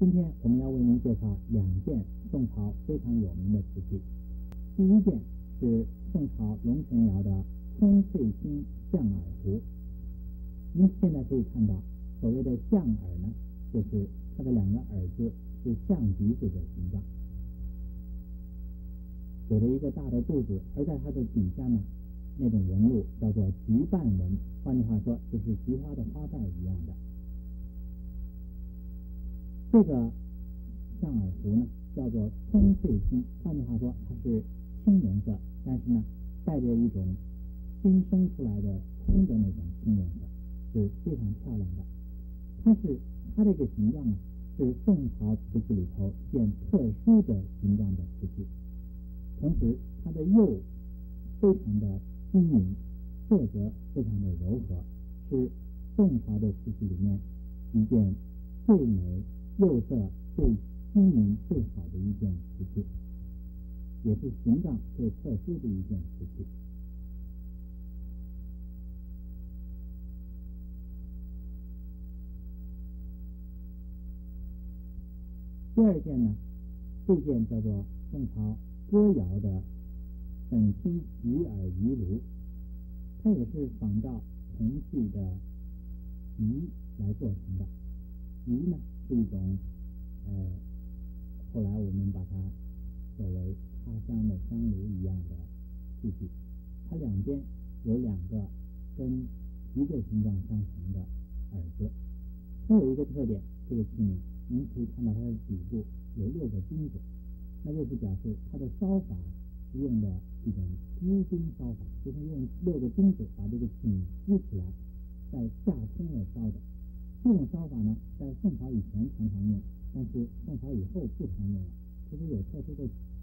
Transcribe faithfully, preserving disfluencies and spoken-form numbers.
今天我们要为您介绍两件宋朝非常有名的瓷器。第一件是宋朝龙泉窑的通翠星象耳壶。您现在可以看到，所谓的象耳呢，就是它的两个耳字是象鼻子的形状，有着一个大的肚子，而在它的底下呢，那种纹路叫做菊瓣纹，换句话说就是菊花的花瓣一样的。这个象耳壶呢叫做通翠青，换句话说它是青颜色，但是呢带着一种新生出来的通的那种青颜色，是非常漂亮的。它是它这个形状呢是宋朝瓷器里头一件特殊的形状的瓷器，同时它的釉非常的均匀，色泽非常的柔和，是宋朝的瓷器里面一件最美、釉色最均匀、最好的一件瓷器，也是形状最特殊的一件瓷器。第二件呢，这件叫做宋朝歌窑的粉青鱼耳仪炉，它也是仿照铜器的仪来做成的。仪呢是一种呃，后来我们把它作为插香的香炉一样的器具，它两边有两个跟一个形状相同的耳子。它有一个特点，这个器皿您可以看到它的底部有六个钉子，那就是表示它的烧法是用的一种支钉烧法，就是用六个钉子把这个器皿支起来，再架空了烧的。这种烧法呢，在宋朝以前常常用，但是宋朝以后不常用了，除非有特殊的